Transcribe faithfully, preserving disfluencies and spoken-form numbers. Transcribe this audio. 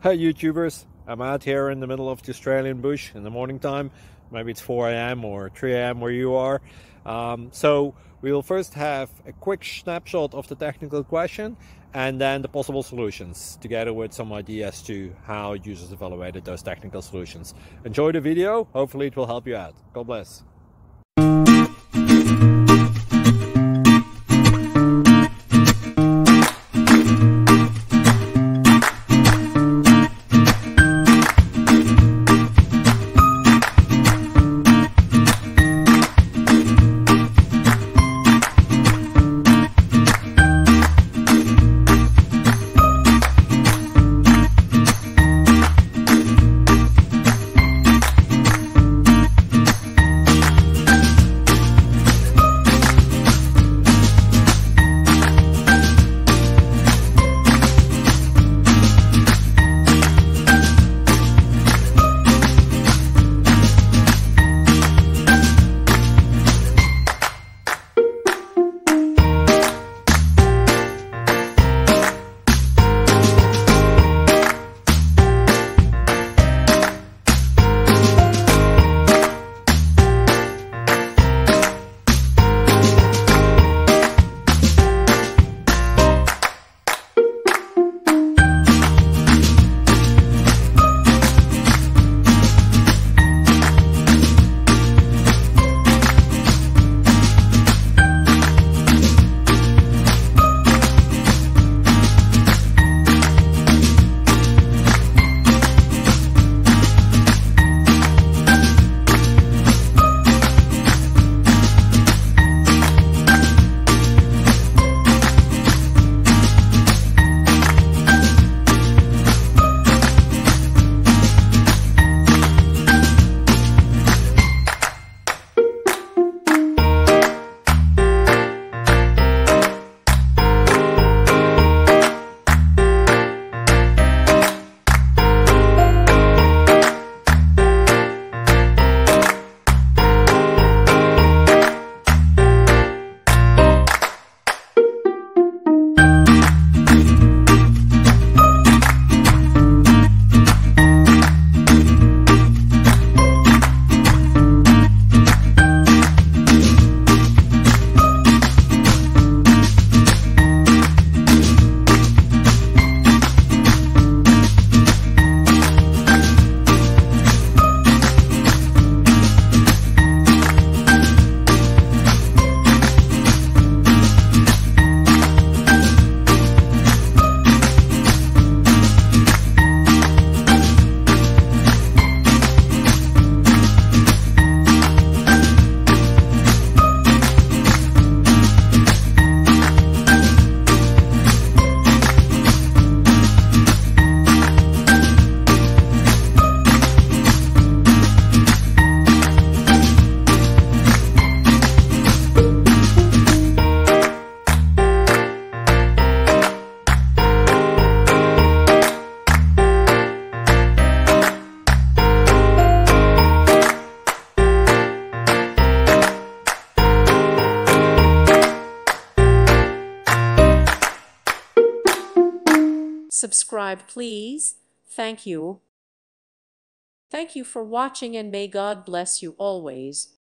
Hey YouTubers, I'm out here in the middle of the Australian bush in the morning time. Maybe it's four A M or three A M where you are. Um, so we'll first have a quick snapshot of the technical question and then the possible solutions, together with some ideas to how users evaluated those technical solutions. Enjoy the video, hopefully it will help you out. God bless. Subscribe, please. Thank you. Thank you for watching, and may God bless you always.